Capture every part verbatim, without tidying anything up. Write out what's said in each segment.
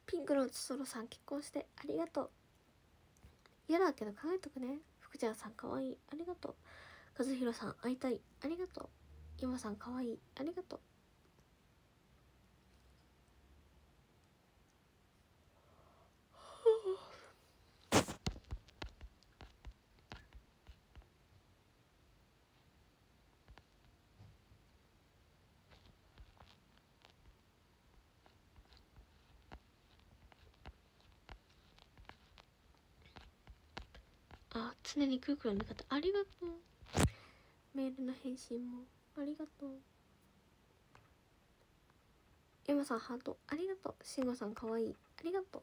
ピンクのソロさん結婚してありがとう。嫌だけど考えとくね。福ちゃんさんかわいいありがとう。和弘さん会いたいありがとう。今さんかわいいありがとう。あ、常にクークルの味方ありがとう。メールの返信もありがとう。山さんハートありがとう。慎吾さんかわいいありがとう。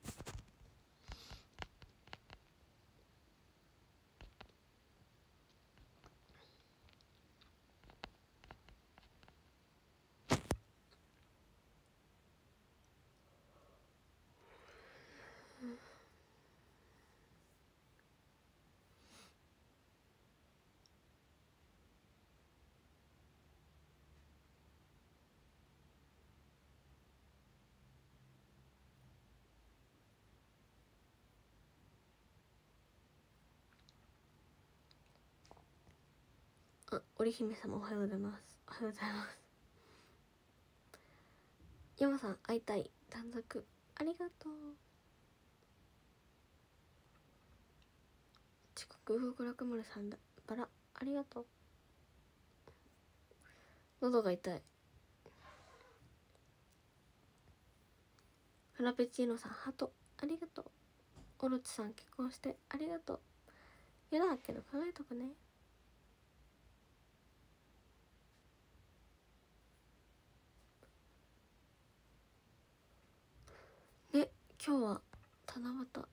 あ、織姫様おはようございます。おはようございます。山さん会いたい短冊ありがとう。遅刻福楽丸さんだバラありがとう。喉が痛い。フラペチーノさんハートありがとう。オロチさん結婚してありがとう。嫌だけど考えとくね。ね、今日は七夕。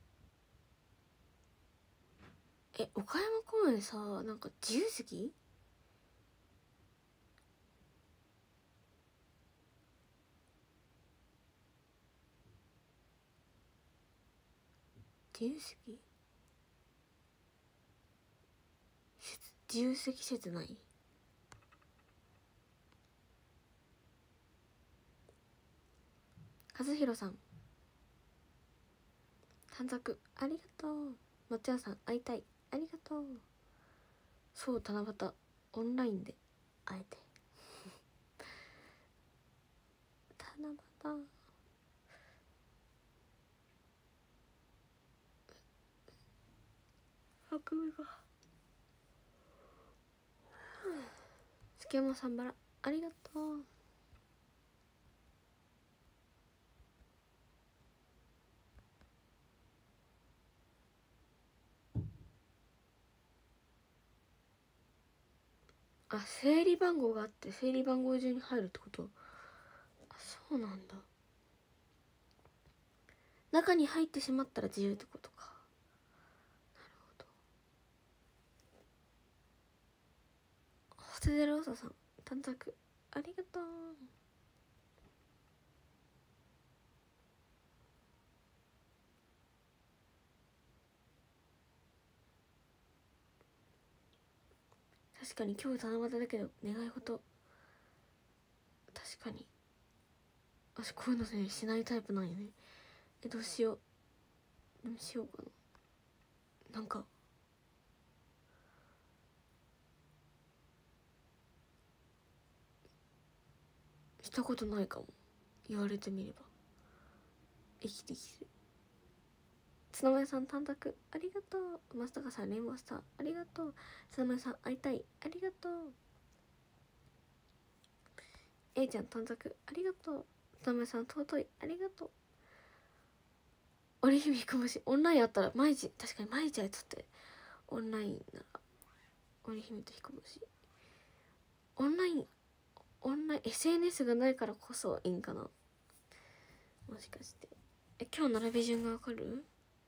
え、岡山公園さ、なんか自由席？自由席？自由席説ない？和弘さん短冊ありがとう。松屋さん会いたいありがとう。そう七夕オンラインで会えて七夕あくびが月山さんバラありがとう。あ、整理番号があって整理番号順に入るってこと？あ、そうなんだ。中に入ってしまったら自由ってことか。なるほど。ホテデローサさん短冊ありがとう。確かに今日七夕だけど願い事確かに私こういうのねしないタイプなんよね。え、どうしよう。どうしようかな。なんかしたことないかも。言われてみれば生きてきてる。つまやさん短冊ありがとう。マスタカさんレインボースターありがとう。つまやさん会いたいありがとう。えいちゃん短冊ありがとう。つまやさん尊いありがとう。織姫ひこぼしオンラインあったら毎日確かに毎日あいつってオンラインなら織姫とひこぼしオンラインオンライン エスエヌエス がないからこそいいんかな。もしかしてえ今日並び順がわかる？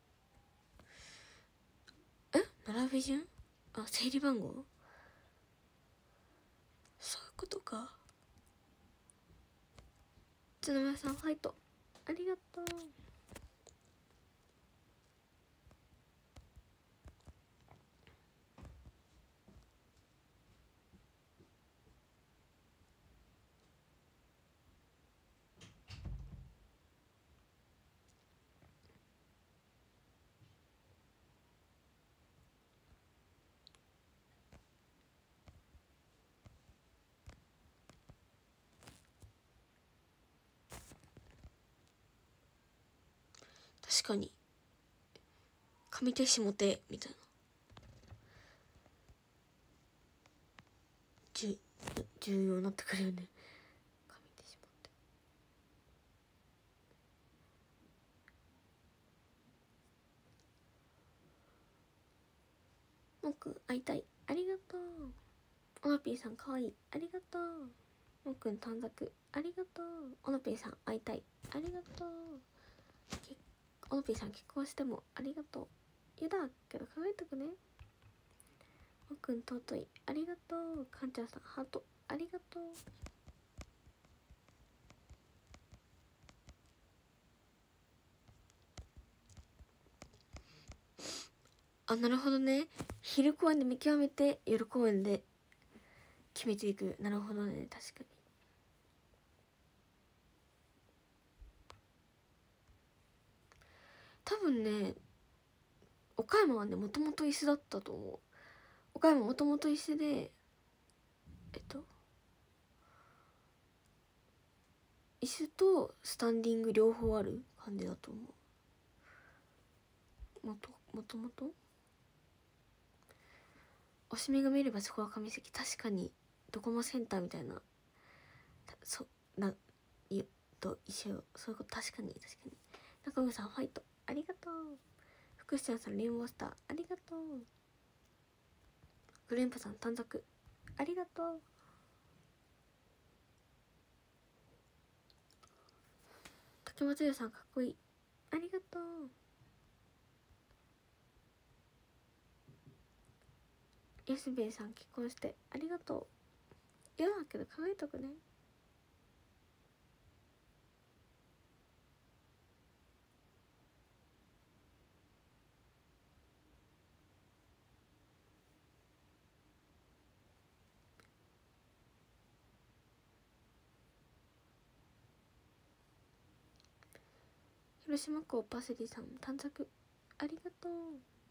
え並び順？あ、整理番号？そういうことか。つのまさんファイトありがとう。 確かに上手下手みたいな、じゅ重要になってくるよね。上手下手。もっくん会いたい、ありがとう。オノピーさんかわいい、ありがとう。もっくん短冊ありがとう。オノピーさん会いたい、ありがとう。オノピーさん結婚してもありがとう。ゆだけど考えとくね。もっくん尊い、ありがとう。かんちゃんさんハートありがとう。あ、なるほどね。昼公演で見極めて夜公演で決めていく。なるほどね、確かに。多分ね、岡山はねもともと椅子だったと思う。岡山もともと椅子で、えっと椅子とスタンディング両方ある感じだと思う。もともともとおしめが見ればそこは上席。確かにドコモセンターみたいな、そなゆと一緒。そういうこと、確かに確かに。中村さんファイトありがとう。福士ちゃんさんレインボースターありがとう。グレンパさん短冊ありがとう。竹松優さんかっこいい、ありがとう。ヤスベイさん結婚してありがとう。いやだけど考えとくね。広島港パセリさん短冊ありがとう。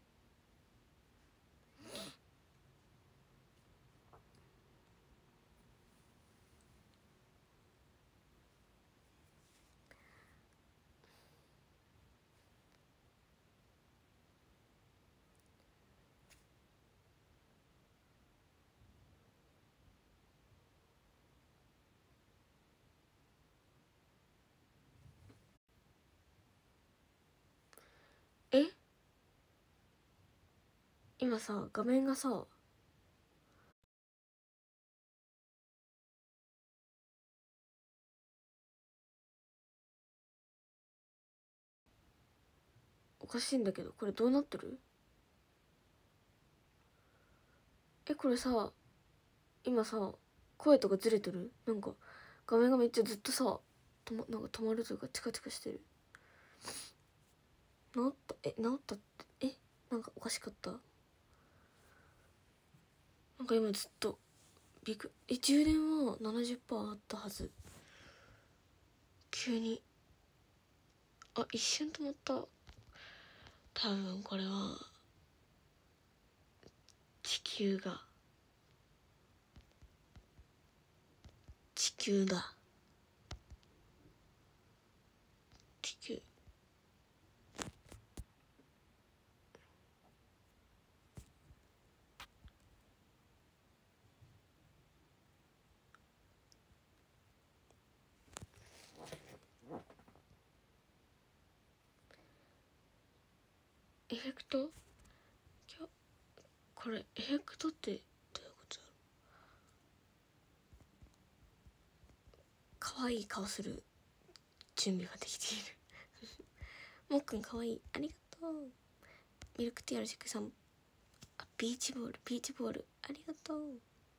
え、今さ画面がさおかしいんだけど、これどうなってる？え、これさ今さ声とかずれてる？なんか画面がめっちゃずっとさと、ま、なんか止まるというかチカチカしてる。治った？え、治ったって？え、なんかおかしかった？なんか今ずっとびっくり。え、充電は ななじゅっパーセント あったはず。急にあ、一瞬止まった。多分これは地球が地球だ。地球。エフェクト？これエフェクトってどういうことだろう。可愛い顔する準備ができているもっくん可愛い、ありがとう。ミルクティーアルシックさん、あ、ビーチボールビーチボールありがとう。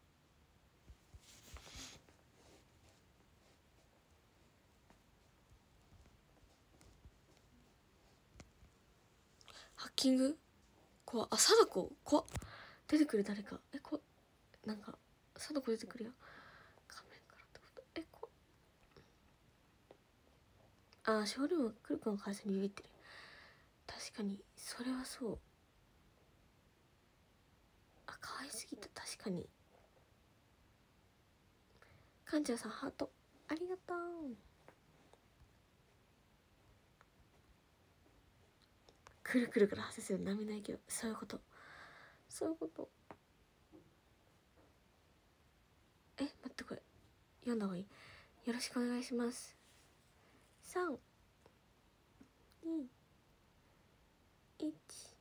ハッキング怖っ。あ、貞子怖っ。出てくる誰か。え、怖っ。なんか貞子出てくるよ画面からってこと。え、怖っ。あー、ショールームは来るかの会社にビビってる。確かにそれはそう。あ、可愛すぎた。確かに。かんちゃんさんハートありがとう。 くるくるから発生する波の勢い、そういうこと、そういうこと。え、待って、これ読んだ方がいい。よろしくお願いします。さんにいち。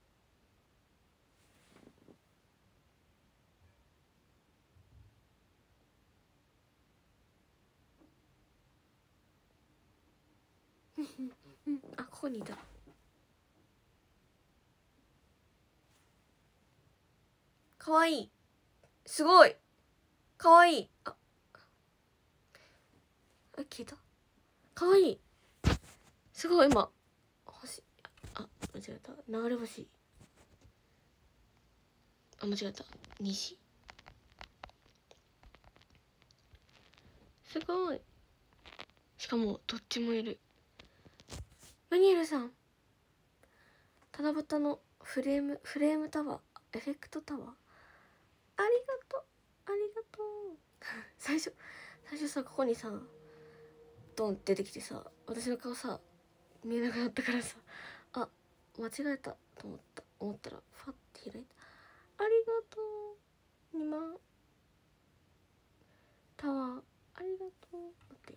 あ、ここにいた。かわいい、すごいかわいい。あ、あ、消えた。かわいい、すごい。今星、あ、間違えた。流れ星、あ、間違えた。虹、すごい。しかもどっちもいる。ムニエルさん、七夕のフレームフレームタワー、エフェクトタワー、ありがとう、ありがとう。最初最初さ、ここにさドンって出てきてさ、私の顔さ見えなくなったからさ、あ、間違えたと思った思ったらファッて開いた。ありがとう。にまんタワー、ありがとう。待ってよ、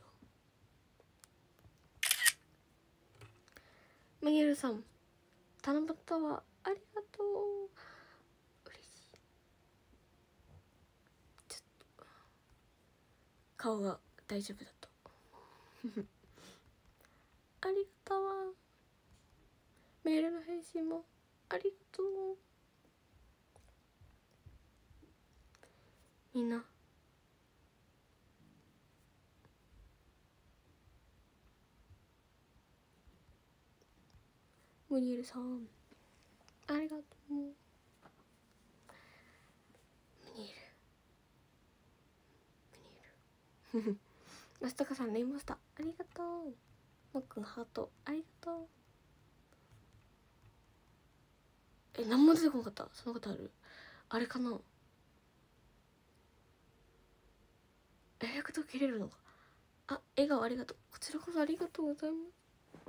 ムニエルさん、七夕タワー、ありがとう。嬉しい。ちょっと顔が大丈夫だとありがとう。メールの返信もありがとう。みんなムニエルさん、ありがとう。ムニエル、ムニエル。マスタカさん、レインボースター、ありがとう。もっくん、ハート、ありがとう。え、何も出てこなかった。そんなことある？あれかな、エフェクト切れるのか。あ、笑顔ありがとう。こちらこそありがとうございます。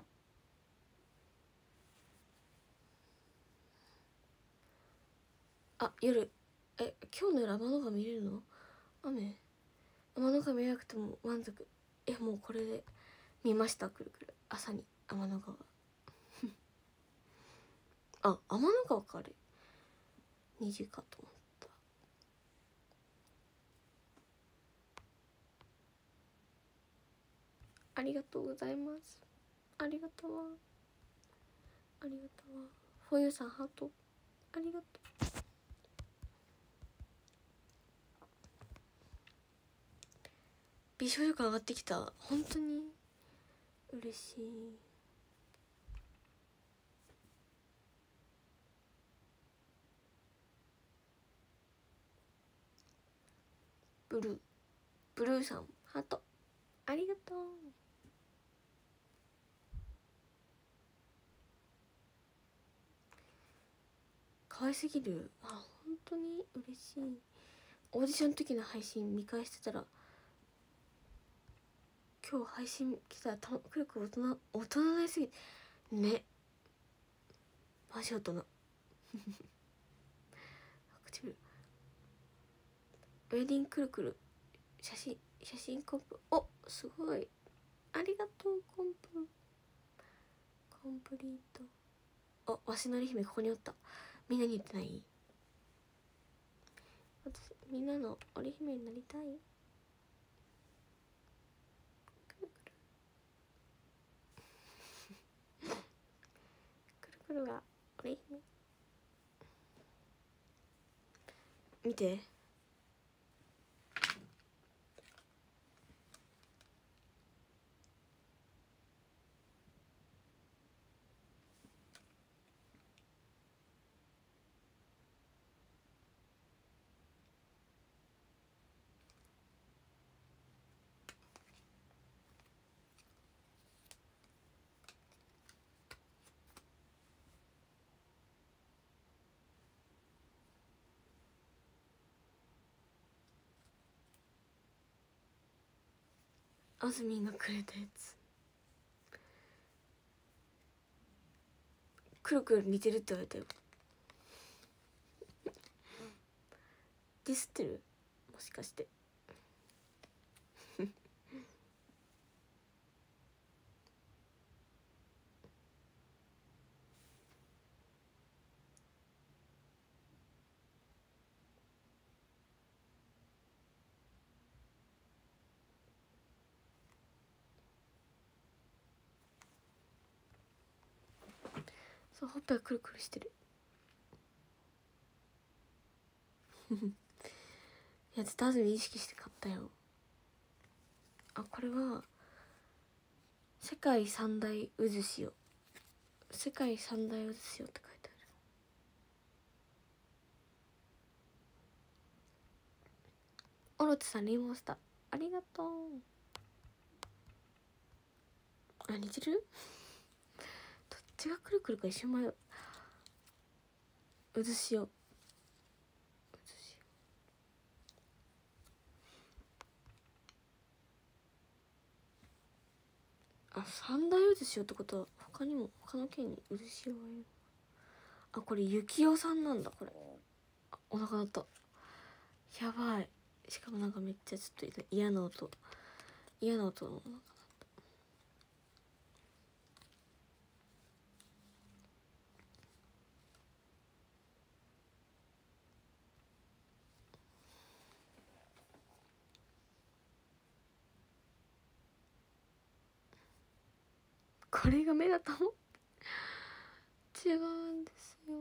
あ、夜、え、今日の夜天の川見れるの？雨？天の川見なくても満足。え、もうこれで見ました。くるくる朝に天の川あ、天の川か、あれ虹かと思った。ありがとうございます。ありがとう。ありがとう。フォーユーさん、ハート、ありがとう。美少女感上がってきた。本当に嬉しい。ブルーブルーさん、ハート、ありがとう。可愛すぎる。あ、本当に嬉しい。オーディションの時の配信見返してたら、今日配信来たらたくるくる大人大人なりすぎてね、マジ大人唇、ウェディングくるくる、写真写真コンプ、お、すごい、ありがとう。コンプコンプリート。あ、わしのり姫ここにおった。みんなに言ってない？私みんなの織姫になりたい。くるくるくるくるが織姫、見て。あずみんがくれたやつ。 くるくる似てるって言われたよ。ディスってるもしかしてそう、ほっぺがくるくるしてるいや絶対安住意識して買ったよ。あ、これは世界三大渦潮、世界三大渦潮って書いてある。オロチさんリンゴスターありがとう。あ、似てるどっちがくるくるか一瞬迷う。渦潮、あ、三大渦潮ってことは他にも他の県に渦潮がいる。あ、これ雪男さんなんだ。これあ、お腹鳴った。やばい。しかもなんかめっちゃちょっと嫌な音、嫌な音のお腹鳴った。これが目だったの違うんですよ。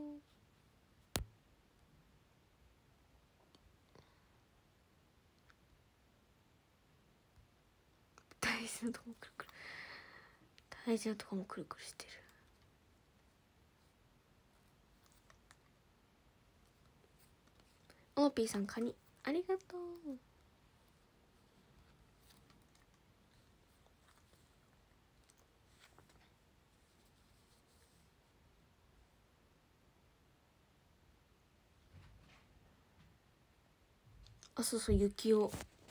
大事なとこもくるくる、大事なとこもくるくるしてる。オーピーさんカニありがとう。あ、そうそう、雪男、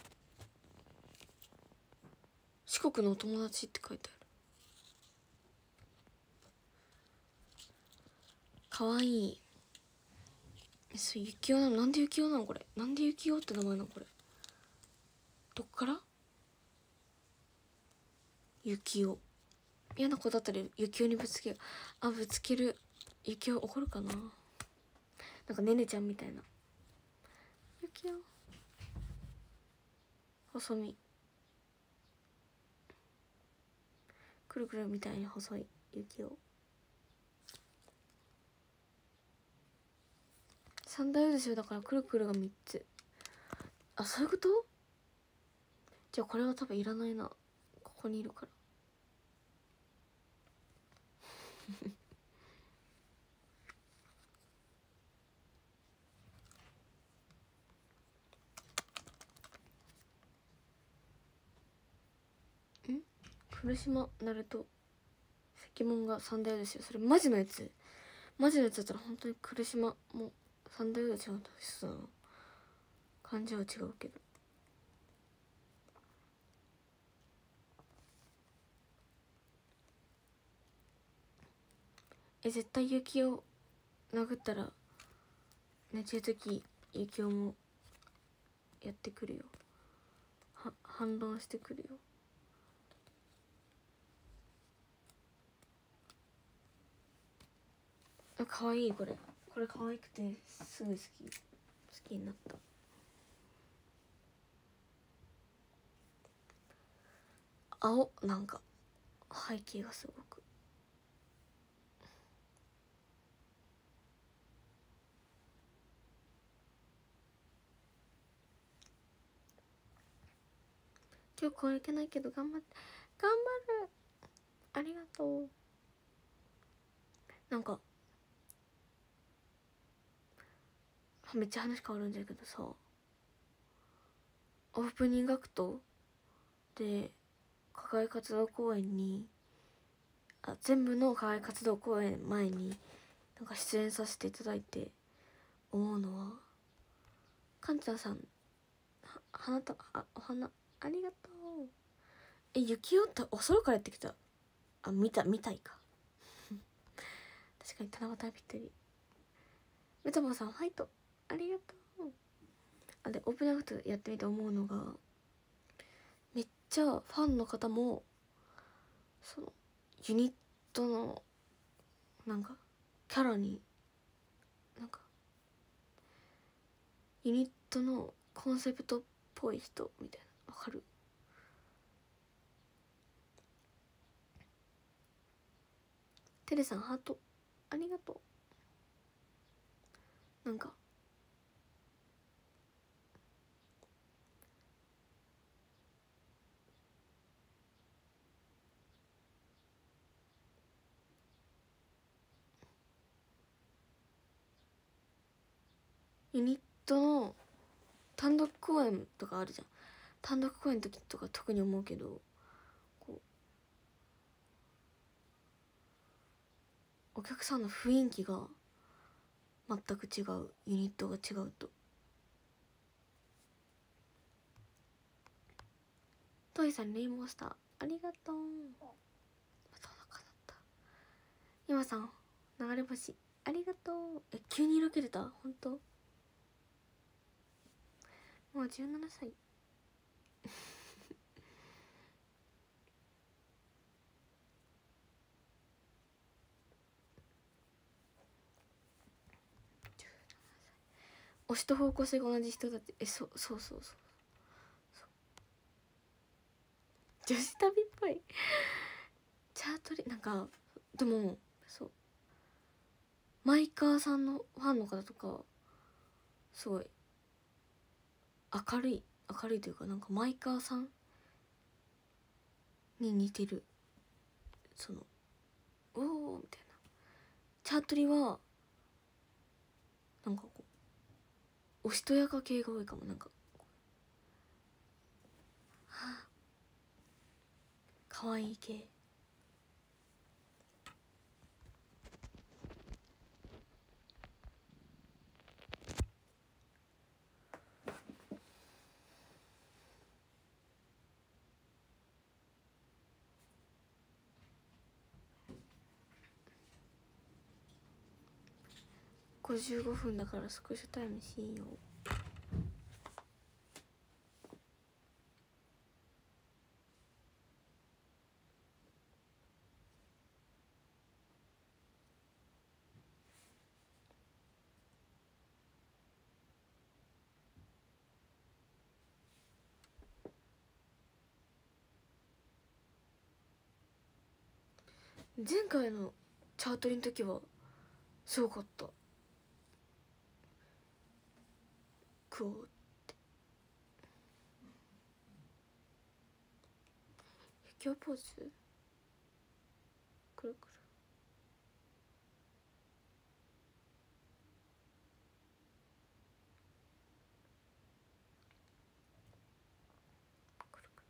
四国のお友達って書いてある。かわいい。そう、雪男なの。なんで雪男なのこれ。なんで雪男って名前なのこれ。どっから雪男。嫌な子だったら雪男にぶつける。あ、ぶつける。雪男怒るかな。なんかねねちゃんみたいな。雪男細身、くるくるみたいに細い雪男。三大渦潮だからくるくるがみっつ。あ、そういうこと。じゃあこれは多分いらないな、ここにいるからん、古島ナルト関門が三大渦潮、それマジのやつ、マジのやつだったら本当に来島も三大渦潮の人なの。感じは違うけど。え、絶対雪を殴ったら寝てる時雪をもやってくるよ。は反論してくるよ。あ、かわいい。これこれ可愛くてすぐ好き好きになった。青、なんか背景がすごく。今日これいけないけど頑張って、頑張る。ありがとう。なんかめっちゃ話変わるんだけどさ、オープニングアクトで課外活動公演に、あ、全部の課外活動公演前になんか出演させていただいて思うのは、かんちゃんさん、は花たあお花ありがとう。え、雪男ってお空からやってきた。あ、見た見たいか確かに七夕ぴったり。メタボさんファイトありがとう。あでオープニングアクトやってみて思うのが、めっちゃファンの方もそのユニットのなんかキャラになんかユニットのコンセプトっぽい人みたいな、わかる？テレさんハートありがとう。なんかユニットの単独公演とかあるじゃん。単独公演の時とか特に思うけど、こうお客さんの雰囲気が全く違う、ユニットが違うと。トイさんレインボースターありがとう。またお腹鳴った。今さん流れ星ありがとう。え急に色気出た？ほんと？もうじゅうななさい推しと方向性が同じ人だって。えそそうそうそうそう女子旅っぽいチャートリなんかでもそうマイカーさんのファンの方とかすごい明るい明るいというか、なんかマイカーさんに似てる、そのおおみたいな。チャートリはなんかこうおしとやか系が多いかも。なんかはあかわいい系。ごじゅうごふんだからスクショタイムしよう。前回のチャートリの時はすごかった。クオって秘境ポーズくるくるくるくる。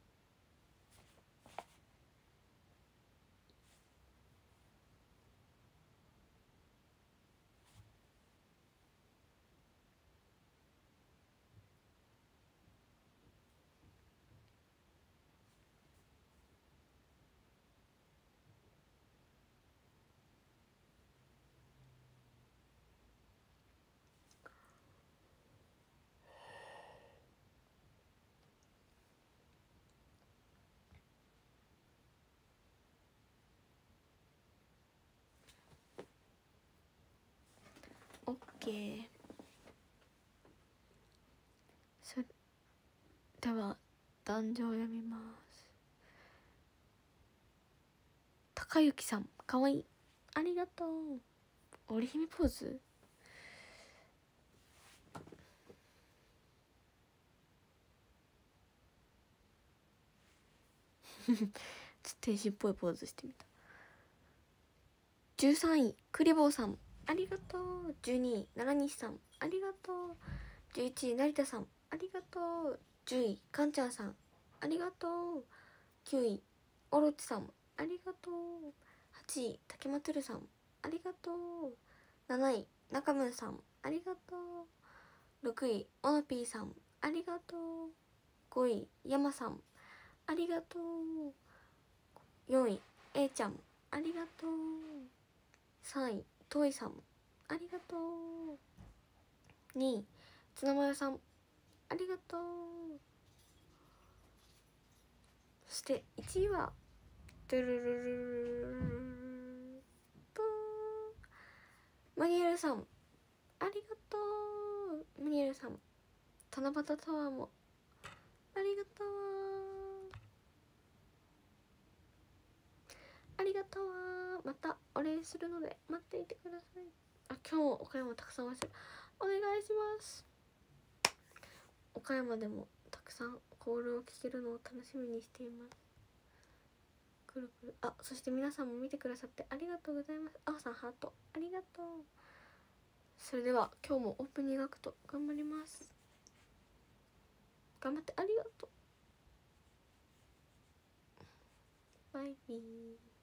オッケー。それでは壇上を読みます。高幸さんかわいいありがとう。織姫ポーズちょっと天使っぽいポーズしてみた。じゅうさんいクリボーさんありがとう。じゅうにい奈良西さんありがとう。じゅういちい成田さんありがとう。じゅういかんちゃんさんありがとう。きゅういオロチさんありがとう。はちい竹間るさんありがとう。なない中村さんありがとう。ろくいオノピーさんありがとう。ごい山さんありがとう。よんい A ちゃんありがとう。 さんいトイさんありがとう。にいツナマヨさんありがとう。そしていちいはドゥルルルルルルポーンマニエルさんありがとう。マニエルさん七夕タワーもありがとう。ありがとう。またお礼するので待っていてください。あ、今日も岡山たくさんおせお願いします。岡山でもたくさんコールを聞けるのを楽しみにしています。くるくる。あ、そして皆さんも見てくださってありがとうございます。あおさんハートありがとう。それでは今日もオープニングアクト頑張ります。頑張ってありがとう。バイビー。